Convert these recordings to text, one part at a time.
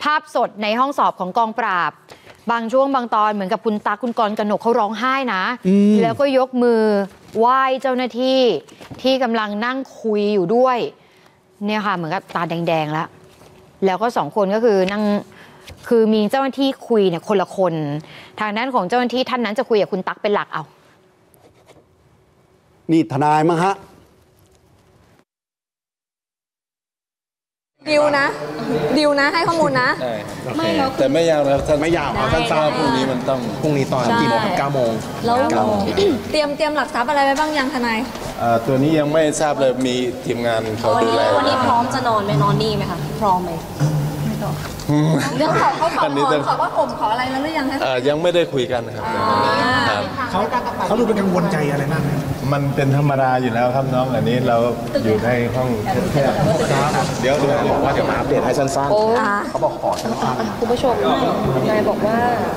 ภาพสดในห้องสอบของกองปราบบางช่วงบางตอนเหมือนกับคุณตาคุณกรณ์กนกเขาร้องไห้นะแล้วก็ยกมือไหว้เจ้าหน้าที่ที่กำลังนั่งคุยอยู่ด้วยเนี่ยค่ะเหมือนกับตาแดงๆแล้วก็2 คนก็คือนั่งคือมีเจ้าหน้าที่คุยเนี่ยคนละคนทางด้านของเจ้าหน้าที่ท่านนั้นจะคุยกับคุณตั๊กเป็นหลักเอานี่ทนายมั้งฮะดิวนะให้ข้อมูลนะไม่แต่ไม่ยาวนะท่านไม่ยาวเอาสั้นๆพรุ่งนี้มันต้องพรุ่งนี้ตอนกี่โมง9 โมงแล้วเตรียมหลักทรัพย์อะไรไว้บ้างยังทนายตัวนี้ยังไม่ทราบเลยมีทีมงานเขาดูแลวันนี้พร้อมจะนอนไหมนอนนี่ไหมคะพร้อมไหมเรื่องเขาขอว่าผมขออะไรแล้วหรือยังคะยังไม่ได้คุยกันครับเขาดูเป็นกังวลใจอะไรมากไหมมันเป็นธรรมดาอยู่แล้วครับน้องอันนี้เราอยู่ในห้องแคบๆเดี๋ยวบอกว่าจะมาอัปเดตให้สั้นๆเขาบอกขอสั้นๆคุณผู้ชมนายบอกว่า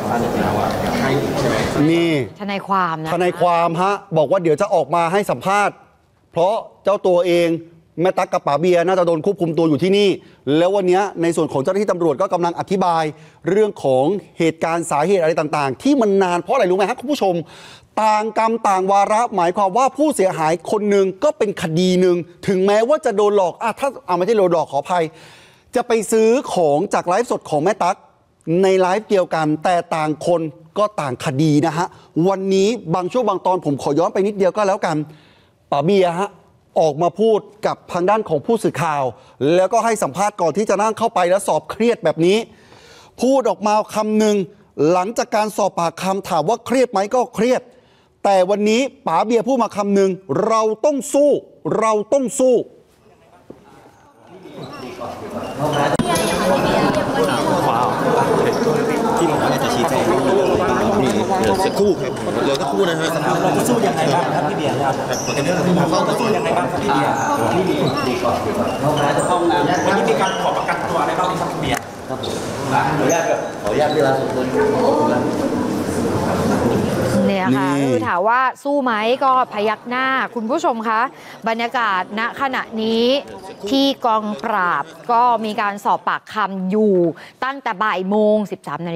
นี่ทนายความนะทนายความฮะบอกว่าเดี๋ยวจะออกมาให้สัมภาษณ์เพราะเจ้าตัวเองแม่ตั๊กกับป๋าเบียร์น่าจะโดนควบคุมตัวอยู่ที่นี่แล้ววันนี้ในส่วนของเจ้าหน้าที่ตำรวจก็กำลังอธิบายเรื่องของเหตุการณ์สาเหตุอะไรต่างๆที่มันนานเพราะอะไรรู้ไหมครับคุณผู้ชมต่างกรรมต่างวาระหมายความว่าผู้เสียหายคนหนึ่งก็เป็นคดีหนึ่งถึงแม้ว่าจะโดนหลอกถ้าไม่ใช่โดนหลอกขออภัยจะไปซื้อของจากไลฟ์สดของแม่ตั๊กในไลฟ์เดียวกันแต่ต่างคนก็ต่างคดีนะฮะวันนี้บางช่วงบางตอนผมขอย้อนไปนิดเดียวก็แล้วกันป๋าเบียร์ฮะออกมาพูดกับทางด้านของผู้สื่อข่าวแล้วก็ให้สัมภาษณ์ก่อนที่จะนั่งเข้าไปแล้วสอบเครียดแบบนี้พูดออกมาคำหนึ่งหลังจากการสอบปากคำถามว่าเครียดไหมก็เครียดแต่วันนี้ป๋าเบียร์พูดมาคำหนึ่งเราต้องสู้ที่เราจะชี้แจงสักครู่ครับเหลือสักครู่นะฮะเราจะสู้ยังไงบ้างครับพี่เบียร์ครับเราจะสู้ยังไงบ้างครับพี่เบียร์วันนี้มีการขอประกันตัวอะไรบ้างครับพี่เบียร์ครับผมขออนุญาตเวลาสมควรเนี่ยค่ะคือถามว่าสู้ไหมก็พยักหน้าคุณผู้ชมคะบรรยากาศณขณะนี้ที่กองปราบก็มีการสอบปากคำอยู่ตั้งแต่บ่ายโมง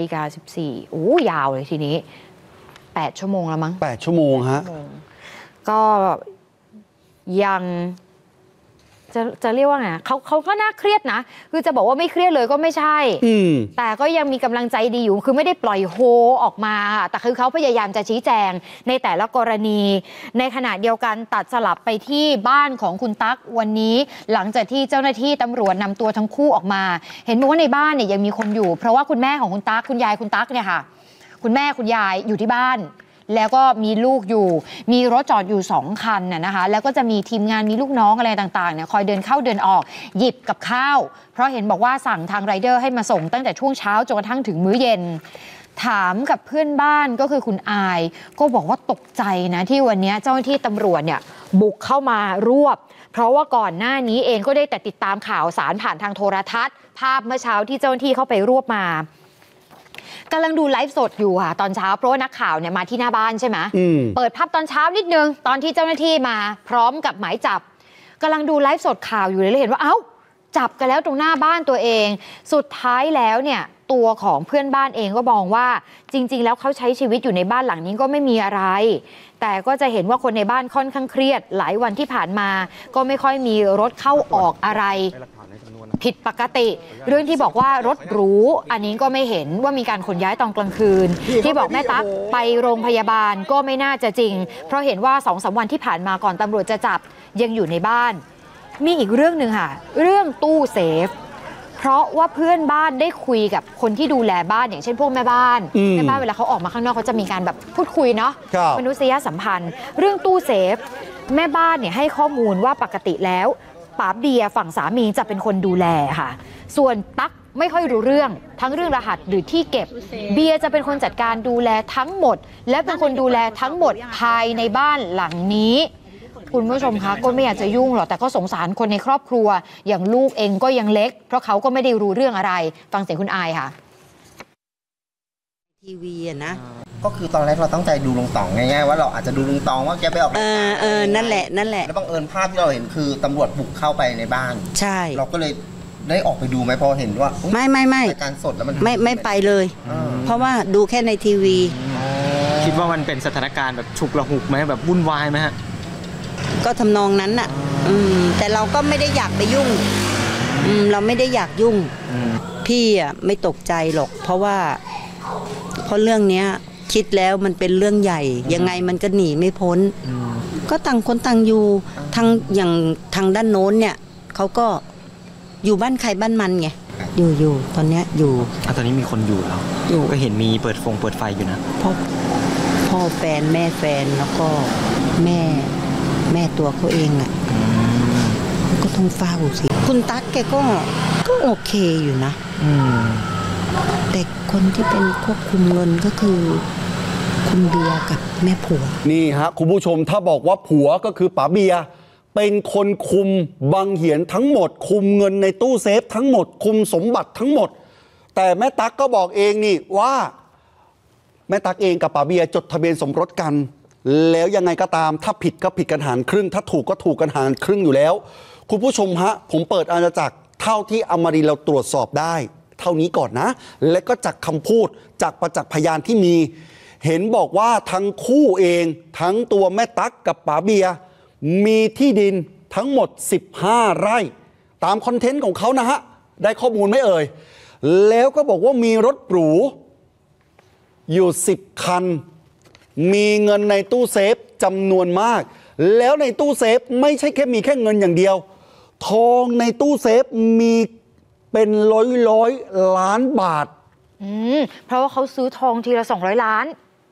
13:14 โอ้ยาวเลยทีนี้8 ชั่วโมงแล้วมั้ง 8 ชั่วโมงฮะก็ยังจะเรียกว่าไงเขาก็น่าเครียดนะคือจะบอกว่าไม่เครียดเลยก็ไม่ใช่แต่ก็ยังมีกำลังใจดีอยู่คือไม่ได้ปล่อยโฮออกมาแต่คือเขาพยายามจะชี้แจงในแต่ละกรณีในขณะเดียวกันตัดสลับไปที่บ้านของคุณตั๊กวันนี้หลังจากที่เจ้าหน้าที่ตำรวจนำตัวทั้งคู่ออกมาเห็นบอกว่าในบ้านเนี่ยยังมีคนอยู่เพราะว่าคุณแม่ของคุณตั๊กคุณยายคุณตั๊กเนี่ยค่ะคุณแม่คุณยายอยู่ที่บ้านแล้วก็มีลูกอยู่มีรถจอดอยู่2 คันนะคะแล้วก็จะมีทีมงานมีลูกน้องอะไรต่างๆเนี่ยคอยเดินเข้าเดินออกหยิบกับข้าวเพราะเห็นบอกว่าสั่งทางไรเดอร์ให้มาส่งตั้งแต่ช่วงเช้าจนกระทั่งถึงมื้อเย็นถามกับเพื่อนบ้านก็คือคุณอายก็บอกว่าตกใจนะที่วันนี้เจ้าหน้าที่ตำรวจเนี่ยบุกเข้ามารวบเพราะว่าก่อนหน้านี้เองก็ได้แต่ติดตามข่าวสารผ่านทางโทรทัศน์ภาพเมื่อเช้าที่เจ้าหน้าที่เข้าไปรวบมากำลังดูไลฟ์สดอยู่ค่ะตอนเช้าเพราะว่านักข่าวเนี่ยมาที่หน้าบ้านใช่ไหมเปิดภาพตอนเช้านิดนึงตอนที่เจ้าหน้าที่มาพร้อมกับหมายจับกำลังดูไลฟ์สดข่าวอยู่เลยแล้วเห็นว่าเอ้าจับกันแล้วตรงหน้าบ้านตัวเองสุดท้ายแล้วเนี่ยตัวของเพื่อนบ้านเองก็มองว่าจริงๆแล้วเขาใช้ชีวิตอยู่ในบ้านหลังนี้ก็ไม่มีอะไรแต่ก็จะเห็นว่าคนในบ้านค่อนข้างเครียดหลายวันที่ผ่านมาก็ไม่ค่อยมีรถเข้าออกอะไรผิดปกติเรื่องที่บอกว่ารถหรูอันนี้ก็ไม่เห็นว่ามีการขนย้ายตอนกลางคืนที่บอกแม่ตั๊กไปโรงพยาบาลก็ไม่น่าจะจริงเพราะเห็นว่า 2-3 วันที่ผ่านมาก่อนตำรวจจะจับยังอยู่ในบ้านมีอีกเรื่องหนึ่งค่ะเรื่องตู้เซฟเพราะว่าเพื่อนบ้านได้คุยกับคนที่ดูแลบ้านอย่างเช่นพวกแม่บ้านเวลาเขาออกมาข้างนอกเขาจะมีการแบบพูดคุยเนาะมนุษยสัมพันธ์เรื่องตู้เซฟแม่บ้านเนี่ยให้ข้อมูลว่าปกติแล้วป๋าเบียร์ฝั่งสามีจะเป็นคนดูแลค่ะส่วนตั๊กไม่ค่อยรู้เรื่องทั้งเรื่องรหัสหรือที่เก็บเบียร์จะเป็นคนจัดการดูแลทั้งหมดและเป็นคนดูแลทั้งหมดภายในบ้านหลังนี้คุณผู้ชมคะก็ไม่อยากจะยุ่งหรอกแต่ก็สงสารคนในครอบครัวอย่างลูกเองก็ยังเล็กเพราะเขาก็ไม่ได้รู้เรื่องอะไรฟังเสียงคุณอายค่ะทีวีนะก็คือตอนแรกเราตั้งใจดูลุงต๋องง่ายๆว่าเราอาจจะดูลุงต๋องว่าแกไปออกนั่นแหละแล้วบังเอิญภาพที่เราเห็นคือตำรวจบุกเข้าไปในบ้านใช่เราก็เลยได้ออกไปดูไหมพอเห็นว่าไม่รายการสดแล้วมันไม่ไปเลย เพราะว่าดูแค่ในทีวีคิดว่ามันเป็นสถานการณ์แบบฉุกละหุกไหมแบบวุ่นวายไหมฮะก็ทำนองนั้นน่ะแต่เราก็ไม่ได้อยากไปยุ่งเราไม่ได้อยากยุ่งพี่อ่ะไม่ตกใจหรอก เพราะเรื่องเนี้ยคิดแล้วมันเป็นเรื่องใหญ่ยังไงมันก็หนีไม่พ้นก็ต่างคนต่างอยู่อย่างทางด้านโน้นเนี่ยเขาก็อยู่บ้านใครบ้านมันไงอยู่ตอนเนี้ยอยู่ตอนนี้มีคนอยู่แล้วก็เห็นมีเปิดไฟอยู่นะพ่อแฟนแม่แฟนแล้วก็แม่ตัวเขาเองอ่ะก็ต้องเฝ้าสิคุณตั๊กแกก็โอเคอยู่นะแต่คนที่เป็นควบคุมเงินก็คือคุณเบียร์กับแม่ผัวนี่ฮะคุณผู้ชมถ้าบอกว่าผัวก็คือป๋าเบียร์เป็นคนคุมบังเหียนทั้งหมดคุมเงินในตู้เซฟทั้งหมดคุมสมบัติทั้งหมดแต่แม่ตั๊กก็บอกเองนี่ว่าแม่ตั๊กเองกับป๋าเบียร์จดทะเบียนสมรสกันแล้วยังไงก็ตามถ้าผิดก็ผิดกันหารครึ่งถ้าถูกก็ถูกกันหารครึ่งอยู่แล้วคุณผู้ชมฮะผมเปิดอาณาจักรเท่าที่อมรินทร์เราตรวจสอบได้เท่านี้ก่อนนะและก็จากคำพูดจากประจักษ์พยานที่มีเห็นบอกว่าทั้งคู่เองทั้งตัวแม่ตั๊กกับป๋าเบียร์มีที่ดินทั้งหมด15 ไร่ตามคอนเทนต์ของเขานะฮะได้ข้อมูลไหมเอ่ยแล้วก็บอกว่ามีรถหรูอยู่10 คันมีเงินในตู้เซฟจำนวนมากแล้วในตู้เซฟไม่ใช่มีแค่เงินอย่างเดียวทองในตู้เซฟมีเป็นร้อยล้านบาทเพราะว่าเขาซื้อทองทีละ200 ล้าน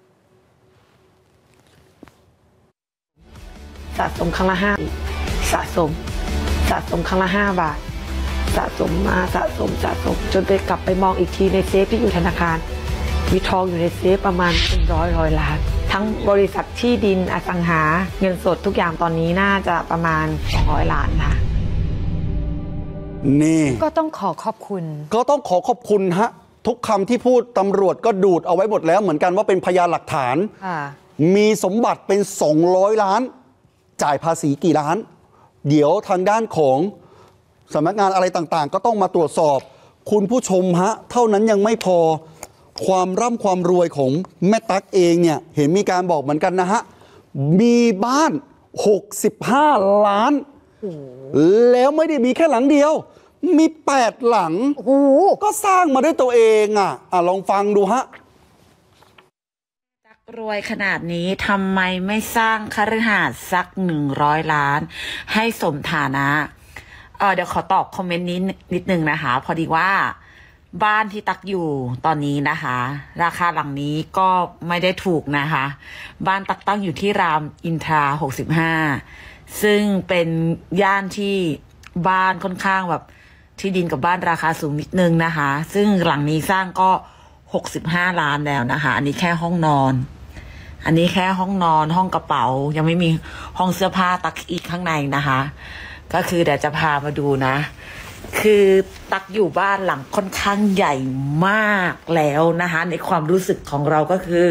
สะสมครั้งละ5สะสมครั้งละ5 บาทสะสมมาสะสมจนไปกลับไปมองอีกทีในเซฟที่อยู่ธนาคารมีทองอยู่ในเซฟประมาณเป็นร้อยล้านทั้งบริษัทที่ดินอสังหาเงินสดทุกอย่างตอนนี้น่าจะประมาณ200 ล้านค่ะนี่ก็ต้องขอขอบคุณฮะทุกคำที่พูดตำรวจก็ดูดเอาไว้หมดแล้วเหมือนกันว่าเป็นพยานหลักฐานมีสมบัติเป็น200 ล้านจ่ายภาษีกี่ล้านเดี๋ยวทางด้านของสำนักงานอะไรต่างๆก็ต้องมาตรวจสอบคุณผู้ชมฮะเท่านั้นยังไม่พอความร่ำความรวยของแม่ตั๊กเองเนี่ยเห็นมีการบอกเหมือนกันนะฮะมีบ้าน65 ล้านแล้วไม่ได้มีแค่หลังเดียวมี8 หลังก็สร้างมาด้วยตัวเองลองฟังดูฮะตั๊กรวยขนาดนี้ทำไมไม่สร้างคฤหาสน์สัก100 ล้านให้สมฐานะเดี๋ยวขอตอบคอมเมนต์นี้นิดนึงนะคะพอดีว่าบ้านที่ตั๊กอยู่ตอนนี้นะคะราคาหลังนี้ก็ไม่ได้ถูกนะคะบ้านตั๊กตั้งอยู่ที่รามอินทรา65ซึ่งเป็นย่านที่บ้านค่อนข้างแบบที่ดินกับบ้านราคาสูงนิดนึงนะคะซึ่งหลังนี้สร้างก็65 ล้านแล้วนะคะอันนี้แค่ห้องนอนห้องกระเป๋ายังไม่มีห้องเสื้อผ้าตั๊กอีกข้างในนะคะก็คือเดี๋ยวจะพามาดูนะคือตั๊กอยู่บ้านหลังค่อนข้างใหญ่มากแล้วนะคะในความรู้สึกของเราก็คือ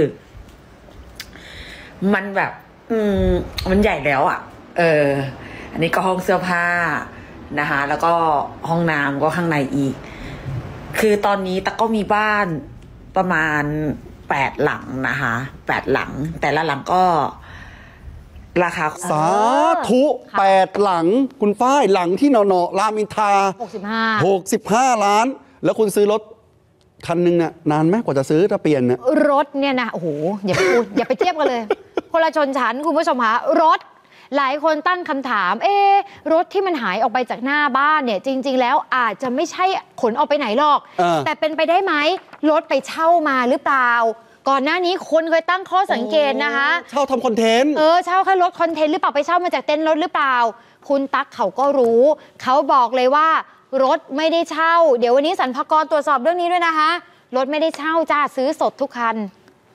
มันแบบมันใหญ่แล้วอันนี้ก็ห้องเสื้อผ้านะคะแล้วก็ห้องน้ำก็ข้างในอีกคือตอนนี้ตั๊กก็มีบ้านประมาณ8 หลังนะคะ8 หลังแต่ละหลังก็ราคาสาธุ8 หลังคุณฝ้ายหลังที่นอรามอินทรา65 ล้านแล้วคุณซื้อรถคันนึงเนี่ยนานไหมกว่าจะซื้อถ้าเปลี่ยนเนี่ยรถเนี่ยนะโอ้โหอย่าไปพูดอย่าไปเทียบกันเลยคนละชนชั้นคุณผู้ชมคะรถหลายคนตั้งคำถามรถที่มันหายออกไปจากหน้าบ้านเนี่ยจริงๆแล้วอาจจะไม่ใช่ขนออกไปไหนหรอกแต่เป็นไปได้ไหมรถไปเช่ามาหรือเปล่าก่อนหน้านี้คนเคยตั้งข้อสังเกตนะคะเช่าทำคอนเทนต์เช่าแค่รถคอนเทนต์หรือเปล่าไปเช่ามาจากเต็นท์รถหรือเปล่าคุณตั๊กเขาก็รู้เขาบอกเลยว่ารถไม่ได้เช่าเดี๋ยววันนี้สรรพากรตรวจสอบเรื่องนี้ด้วยนะคะรถไม่ได้เช่าจ้าซื้อสดทุกคัน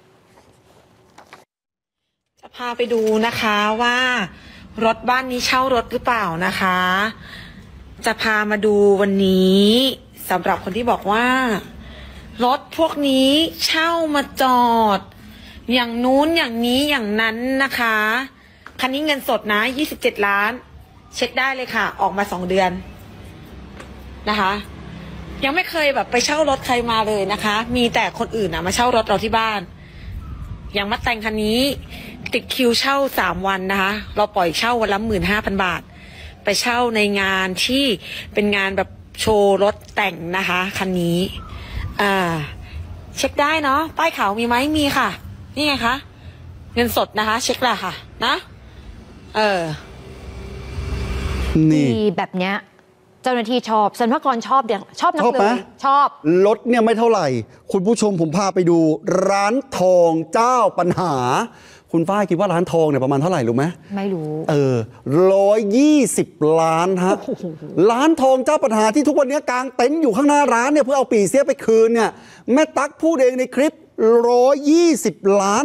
จะพาไปดูนะคะว่ารถบ้านนี้เช่ารถหรือเปล่านะคะจะพามาดูวันนี้สำหรับคนที่บอกว่ารถพวกนี้เช่ามาจอดอย่างนู้นอย่างนี้อย่างนั้นนะคะคันนี้เงินสดนะ27 ล้านเช็คได้เลยค่ะออกมา2 เดือนนะคะ ยังไม่เคยแบบไปเช่ารถใครมาเลยนะคะ มีแต่คนอื่นนะมาเช่ารถเราที่บ้านอย่างมัดแต่งคันนี้ติดคิวเช่า3 วันนะคะเราปล่อยเช่าวันละ15,000 บาทไปเช่าในงานที่เป็นงานแบบโชว์รถแต่งนะคะคันนี้เช็คได้เนาะป้ายขาวมีไหมมีค่ะนี่ไงคะเงินสดนะคะเช็คละค่ะนะนี่แบบเนี้ยเจ้าหน้าที่ชอบสรรพากรชอบอย่างชอบนักเลยชอบรถเนี่ยไม่เท่าไหร่คุณผู้ชมผมพาไปดูร้านทองเจ้าปัญหาคุณฝ้ายคิดว่าร้านทองเนี่ยประมาณเท่าไหร่รู้ไหมไม่รู้ 120 ล้านฮะร้านทองเจ้าปัญหาที่ทุกวันนี้กางเต็นท์อยู่ข้างหน้าร้านเนี่ยเพื่อเอาปีเสียไปคืนเนี่ยแม่ตั๊กพูดเองในคลิป120 ล้าน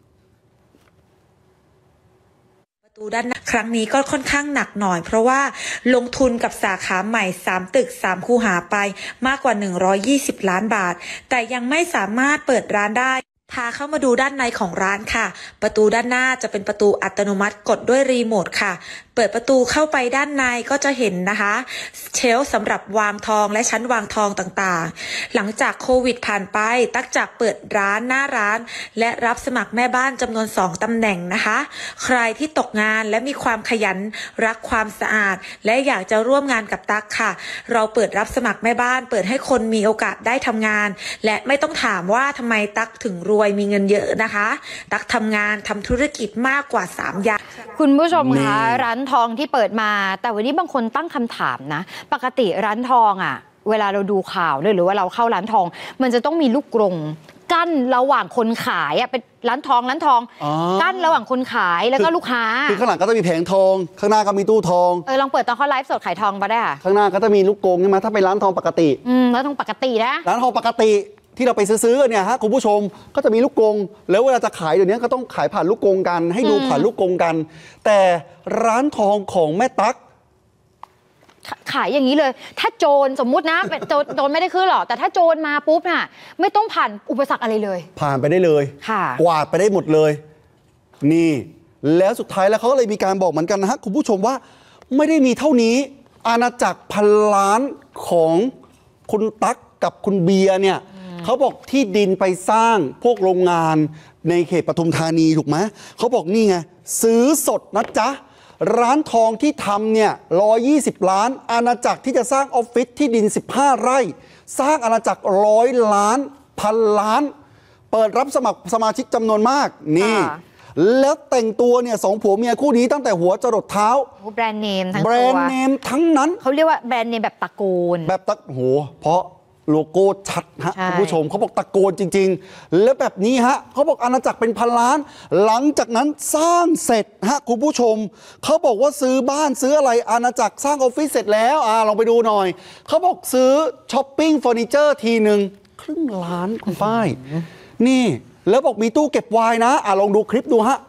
ประตูด้านหน้าครั้งนี้ก็ค่อนข้างหนักหน่อยเพราะว่าลงทุนกับสาขาใหม่3 ตึก 3 คูหาไปมากกว่า120 ล้านบาทแต่ยังไม่สามารถเปิดร้านได้พาเข้ามาดูด้านในของร้านค่ะประตูด้านหน้าจะเป็นประตูอัตโนมัติกดด้วยรีโมทค่ะเปิดประตูเข้าไปด้านในก็จะเห็นนะคะเชลฟ์สำหรับวางทองและชั้นวางทองต่างๆหลังจากโควิดผ่านไปตั๊กจากเปิดร้านหน้าร้านและรับสมัครแม่บ้านจำนวน2 ตำแหน่งนะคะใครที่ตกงานและมีความขยันรักความสะอาดและอยากจะร่วมงานกับตั๊กค่ะเราเปิดรับสมัครแม่บ้านเปิดให้คนมีโอกาสได้ทำงานและไม่ต้องถามว่าทำไมตั๊กถึงรวยมีเงินเยอะนะคะตั๊กทำงานทำธุรกิจมากกว่า3 อย่างคุณผู้ชมคะร้านทองที่เปิดมาแต่วันนี้บางคนตั้งคำถามนะปกติร้านทองอ่ะเวลาเราดูข่าวหรือว่าเราเข้าร้านทองมันจะต้องมีลูกกรงกั้นระหว่างคนขายอ่ะเป็นร้านทองกั้นระหว่างคนขายแล้วก็ลูกค้าคือข้างหลังก็จะมีแผงทองข้างหน้าก็มีตู้ทองลองเปิดตอนเขาไลฟ์สดขายทองมาได้ค่ะข้างหน้าก็จะมีลูกกรงใช่ไหมถ้าเป็นร้านทองปกติร้านทองปกตินะร้านทองปกติที่เราไปซื้อเนี่ยฮะคุณผู้ชมก็จะมีลูกกรงแล้วเวลาจะขายเดี๋ยวนี้ก็ต้องขายผ่านลูกกรงกันให้ดูผ่านลูกกรงกันแต่ร้านทองของแม่ตั๊กขายอย่างนี้เลยถ้าโจรสมมุตินะโจรไม่ได้ขึ้นหรอกแต่ถ้าโจรมาปุ๊บน่ะไม่ต้องผ่านอุปสรรคอะไรเลยผ่านไปได้เลยค่ะกวาดไปได้หมดเลยนี่แล้วสุดท้ายแล้วเขาก็เลยมีการบอกเหมือนกันนะฮะคุณผู้ชมว่าไม่ได้มีเท่านี้อาณาจักรพันล้านของคุณตั๊กกับคุณเบียร์เนี่ยเขาบอกที่ดินไปสร้างพวกโรงงานในเขตปทุมธานีถูกไหมเขาบอกนี่ไงซื้อสดนะจ๊ะร้านทองที่ทำเนี่ย120 ล้านอาณาจักรที่จะสร้างออฟฟิศที่ดิน15 ไร่สร้างอาณาจักร100 ล้านพันล้านเปิดรับสมัครสมาชิกจำนวนมากนี่แล้วแต่งตัวเนี่ย2 ผัวเมียคู่นี้ตั้งแต่หัวจรดเท้าแบรนด์เนมทั้งตัวแบรนด์เนมทั้งนั้นเขาเรียกว่าแบรนด์เนมแบบตะโกนแบบโหเพราะโลโก้ชัดฮะคุณผู้ชมเขาบอกตะโกนจริงๆแล้วแบบนี้ฮะเขาบอกอาณาจักรเป็นพันล้านหลังจากนั้นสร้างเสร็จฮะคุณผู้ชมเขาบอกว่าซื้อบ้านซื้ออะไรอาณาจักรสร้างออฟฟิศเสร็จแล้วลองไปดูหน่อยเขาบอกซื้อช้อปปิ้งเฟอร์นิเจอร์ทีหนึ่ง1/2 ล้านคุณฝ้ายนี่แล้วบอกมีตู้เก็บไวน์นะลองดูคลิปดูฮะ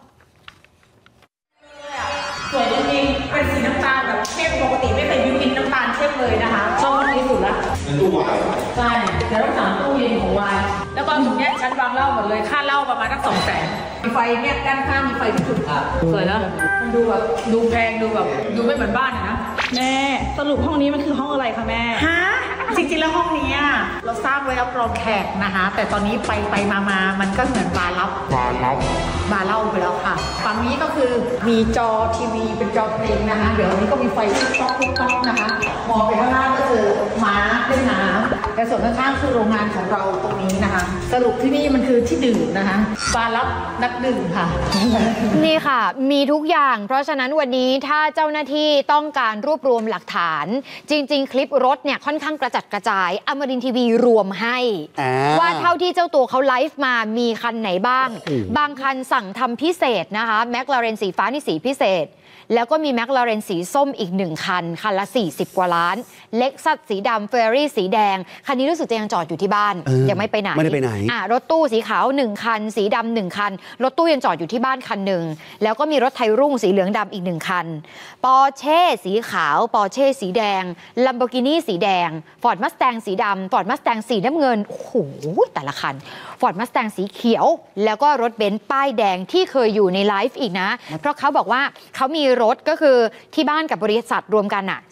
สวยจริงๆเป็นสีน้ำตาลแบบเข้มปกติไม่เคยกินน้ำตาลเข้มเลยนะคะชอบที่สุดละเป็นตู้ไวน์ใช่เดี๋ยวต้องสั่งตู้เย็นของไวน์แล้วก็ตรงนี้ชั้นวางเหล้าหมดเลยค่าเหล้าประมาณตั้ง200,000มีไฟเนี่ยด้านข้างมีไฟที่จุดสวยนะมันดูแบบดูแพงดูแบบดูไม่เหมือนบ้านนะแม่สรุปห้องนี้มันคือห้องอะไรคะแม่ฮะจริงๆแล้วห้องนี้เราสร้างไว้รับรองแขกนะคะแต่ตอนนี้ไปมามันก็เหมือนบาร์ลับบาร์เล่าไปแล้วค่ะฝั่งนี้ก็คือมีจอทีวีเป็นจอเพลงนะคะเดี๋ยวนี้ก็มีไฟทุกต๊อกนะคะมองไปข้างล่างก็คือม้าเล่นน้ำแต่ส่วนข้างๆคือโรงงานของเราตรงนี้นะคะสรุปที่นี่มันคือที่ดื่มนะคะบาร์ลับนักดื่มค่ะนี่ค่ะมีทุกอย่างเพราะฉะนั้นวันนี้ถ้าเจ้าหน้าที่ต้องการรวบรวมหลักฐานจริงๆคลิปรถเนี่ยค่อนข้างกระจัดกระจายอมรินทร์ทีวีรวมให้ว่าเท่าที่เจ้าตัวเขาไลฟ์มามีคันไหนบ้างบางคันสั่งทำพิเศษนะคะแมคลาเรนสีฟ้านี่สีพิเศษแล้วก็มีแมคลาเรนสีส้มอีก1 คันละ40 กว่าล้านเล็กซัสสีดำเฟอร์รารี่สีแดงคันนี้รู้สึกจะยังจอดอยู่ที่บ้านยังไม่ไปไหนไม่ได้ไปไหนรถตู้สีขาว1 คันสีดำ1 คันรถตู้ยังจอดอยู่ที่บ้านคันหนึ่งแล้วก็มีรถไทยรุ่งสีเหลืองดำอีก1 คันปอร์เช่สีขาวปอร์เช่สีแดงลัมโบกินีสีแดงฟอร์ดมัสแตงสีดำฟอร์ดมัสแตงสีน้ำเงินโอ้โหแต่ละคันฟอร์ดมัสแตงสีเขียวแล้วก็รถเบนซ์ป้ายแดงที่เคยอยู่ในไลฟ์อีกนะเพราะเขาบอกว่าเขามีมีรถก็คือที่บ้านกับบริษัทรวมกันอ่ะ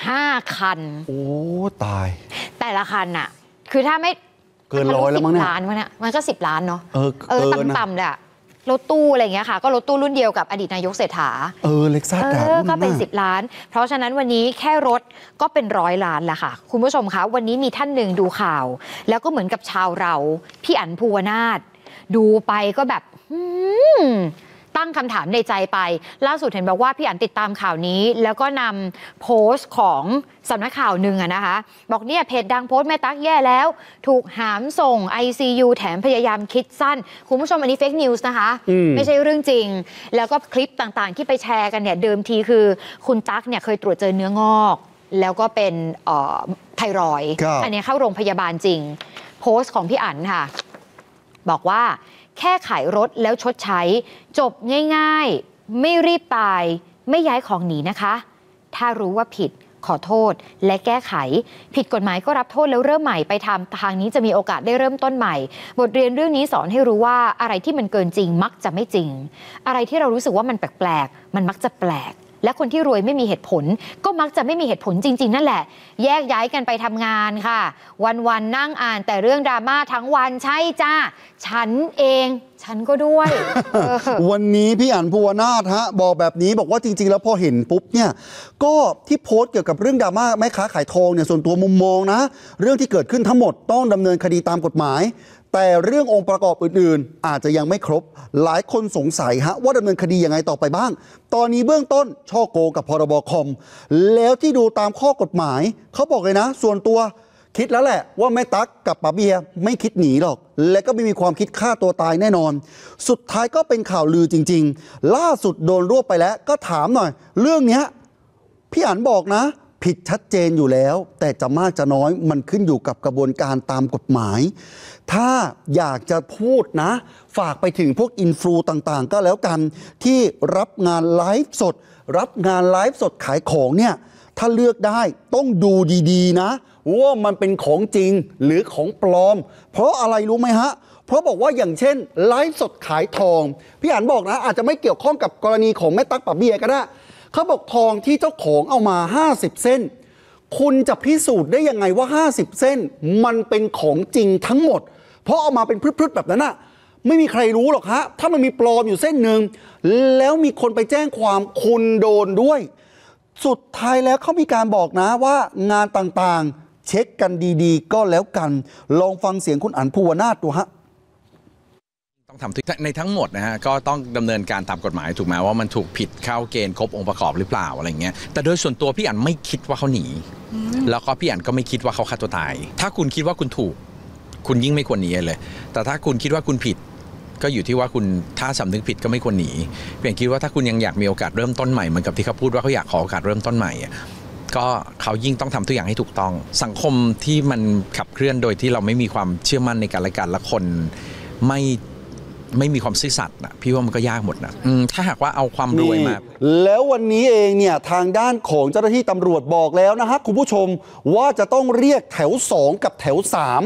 15 คันโอ้ตายแต่ละคันอ่ะคือถ้าไม่เกิน100แล้วมั้งเนี่ยล้านมันก็10 ล้านเนาะต่ำๆเลยรถตู้อะไรอย่างเงี้ยค่ะก็รถตู้รุ่นเดียวกับอดีตนายกเศรษฐาเล็กซัสก็เป็น10 ล้านเพราะฉะนั้นวันนี้แค่รถก็เป็น100 ล้านแล้วค่ะคุณผู้ชมคะวันนี้มีท่านหนึ่งดูข่าวแล้วก็เหมือนกับชาวเราพี่อั๋นภูวนาถดูไปก็แบบตั้งคำถามในใจไปล่าสุดเห็นบอกว่าพี่อั๋นติดตามข่าวนี้แล้วก็นำโพสต์ของสำนักข่าวหนึ่งนะคะบอกเนี่ยเพจดังโพสต์แม่ตั๊กแย่แล้วถูกหามส่ง ICU แถมพยายามคิดสั้นคุณผู้ชมอันนี้เฟกนิวส์นะคะไม่ใช่เรื่องจริงแล้วก็คลิปต่างๆที่ไปแชร์กันเนี่ยเดิมทีคือคุณตั๊กเนี่ยเคยตรวจเจอเนื้องอกแล้วก็เป็นไทรอยด์อันนี้เข้าโรงพยาบาลจริงโพสต์ของพี่อั๋นค่ะบอกว่าแค่ขายรถแล้วชดใช้จบง่ายๆไม่รีบตายไม่ย้ายของหนีนะคะถ้ารู้ว่าผิดขอโทษและแก้ไขผิดกฎหมายก็รับโทษแล้วเริ่มใหม่ไปทางนี้จะมีโอกาสได้เริ่มต้นใหม่บทเรียนเรื่องนี้สอนให้รู้ว่าอะไรที่มันเกินจริงมักจะไม่จริงอะไรที่เรารู้สึกว่ามันแปลกๆมันมักจะแปลกและคนที่รวยไม่มีเหตุผลก็มักจะไม่มีเหตุผลจริงๆนั่นแหละแยกย้ายกันไปทำงานค่ะวันๆนั่งอ่านแต่เรื่องดราม่าทั้งวันใช่จ้าฉันเองฉันก็ด้วยวันนี้พี่อั๋นภูวนาถบอกแบบนี้บอกว่าจริงๆแล้วพอเห็นปุ๊บเนี่ยก็ที่โพสต์เกี่ยวกับเรื่องดราม่าแม่ค้าขายทองเนี่ยส่วนตัวมุมมองนะเรื่องที่เกิดขึ้นทั้งหมดต้องดำเนินคดีตามกฎหมายแต่เรื่ององค์ประกอบอื่นๆอาจจะยังไม่ครบหลายคนสงสัยว่าดำเนินคดียังไงต่อไปบ้างตอนนี้เบื้องต้นช่อโกงกับพรบคอมแล้วที่ดูตามข้อกฎหมายเขาบอกเลยนะส่วนตัวคิดแล้วแหละว่าแม่ตั๊กกับป๋าเบียร์ไม่คิดหนีหรอกและก็ไม่มีความคิดฆ่าตัวตายแน่นอนสุดท้ายก็เป็นข่าวลือจริงๆล่าสุดโดนรวบไปแล้วก็ถามหน่อยเรื่องนี้พี่อั๋นบอกนะผิดชัดเจนอยู่แล้วแต่จะมากจะน้อยมันขึ้นอยู่กับกระบวนการตามกฎหมายถ้าอยากจะพูดนะฝากไปถึงพวกอินฟลูต่างๆก็แล้วกันที่รับงานไลฟ์สดขายของเนี่ยถ้าเลือกได้ต้องดูดีๆนะว่ามันเป็นของจริงหรือของปลอมเพราะอะไรรู้ไหมฮะเพราะบอกว่าอย่างเช่นไลฟ์สดขายทองพี่อั๋นบอกนะอาจจะไม่เกี่ยวข้องกับกรณีของแม่ตั๊กป๋าเบียร์ก็ได้เขาบอกทองที่เจ้าของเอามา50 เส้นคุณจะพิสูจน์ได้ยังไงว่า50 เส้นมันเป็นของจริงทั้งหมดเพราะเอามาเป็นพรึดๆแบบนั้นน่ะไม่มีใครรู้หรอกฮะถ้ามันมีปลอมอยู่เส้นหนึ่งแล้วมีคนไปแจ้งความคุณโดนด้วยสุดท้ายแล้วเขามีการบอกนะว่างานต่างๆเช็คกันดีๆก็แล้วกันลองฟังเสียงคุณอั๋นภูวนาถดูฮะต้องทำในทั้งหมดนะฮะก็ต้องดำเนินการตามกฎหมายถูกไหมว่ามันถูกผิดเข้าเกณฑ์ครบองค์ประกอบหรือเปล่าอะไรเงี้ยแต่โดยส่วนตัวพี่อั๋นไม่คิดว่าเขาหนีแล้วก็พี่อั๋นก็ไม่คิดว่าเขาฆ่าตัวตายถ้าคุณคิดว่าคุณถูกคุณยิ่งไม่ควรหนีเลยแต่ถ้าคุณคิดว่าคุณผิดก็อยู่ที่ว่าคุณถ้าสำนึกผิดก็ไม่ควรหนีเพียงคิดว่าถ้าคุณยังอยากมีโอกาสเริ่มต้นใหม่เหมือนกับที่เขาพูดว่าเขาอยากขอโอกาสเริ่มต้นใหม่ก็เขายิ่งต้องทำทุกอย่างให้ถูกต้องสังคมที่มันขับเคลื่อนโดยที่เราไม่มีความเชื่อมั่นในกันและกันและคนไม่มีความซื่อสัตย์นะพี่ว่ามันก็ยากหมดนะถ้าหากว่าเอาความรวยมาแล้ววันนี้เองเนี่ยทางด้านของเจ้าหน้าที่ตำรวจบอกแล้วนะฮะคุณผู้ชมว่าจะต้องเรียกแถว2กับแถว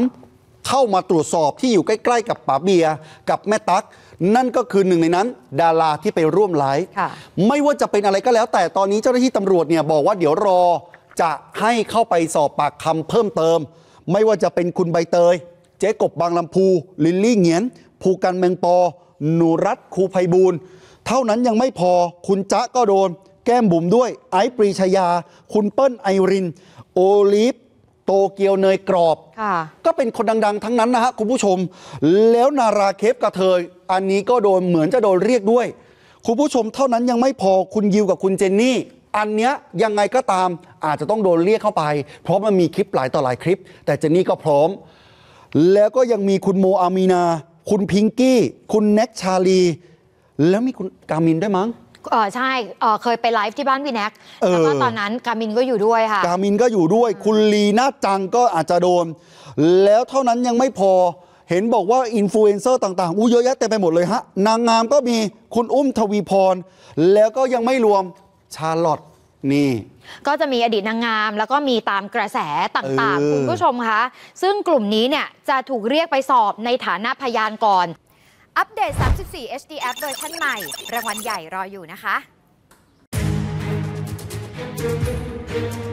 3เข้ามาตรวจสอบที่อยู่ใกล้ๆกับป๋าเบียร์กับแม่ตั๊กนั่นก็คือหนึ่งในนั้นดาราที่ไปร่วมไลฟ์ไม่ว่าจะเป็นอะไรก็แล้วแต่ตอนนี้เจ้าหน้าที่ตำรวจเนี่ยบอกว่าเดี๋ยวรอจะให้เข้าไปสอบปากคำเพิ่มเติมไม่ว่าจะเป็นคุณใบเตยเจ๊กบบางลำพูลิลลี่เหงียนภูกันแมงปอหนูรัตครูไพบูลย์เท่านั้นยังไม่พอคุณจ๊ะก็โดนแก้มบุ๋มด้วยไอซ์ปรีชยาคุณเปิ้ลไอรินโอลิฟโตเกียวเนยกรอบก็เป็นคนดังๆทั้งนั้นนะฮะคุณผู้ชมแล้วนาราเคปกระเทยอันนี้ก็โดนเหมือนจะโดนเรียกด้วยคุณผู้ชมเท่านั้นยังไม่พอคุณยิวกับคุณเจนนี่อันเนี้ยยังไงก็ตามอาจจะต้องโดนเรียกเข้าไปเพราะมันมีคลิปหลายต่อหลายคลิปแต่เจนนี่ก็พร้อมแล้วก็ยังมีคุณโมอามีนาคุณพิงกี้คุณแน็กชาลีแล้วมีคุณกามินด้วยมั้งใช่เคยไปไลฟ์ที่บ้านพี่แน็กแล้วก็ตอนนั้นกามินก็อยู่ด้วยค่ะกามินก็อยู่ด้วยคุณลีน่าจังก็อาจจะโดนแล้วเท่านั้นยังไม่พอเห็นบอกว่าอินฟลูเอนเซอร์ต่างๆเยอะแยะเต็มไปหมดเลยฮะนางงามก็มีคุณอุ้มทวีพรแล้วก็ยังไม่รวมชาร์ลอตนี่ก็จะมีอดีตนางงามแล้วก็มีตามกระแสต่างๆคุณผู้ชมคะซึ่งกลุ่มนี้เนี่ยจะถูกเรียกไปสอบในฐานะพยานก่อนอัปเดต34 HD App เวอร์ชันใหม่รางวัลใหญ่รออยู่นะคะ Thank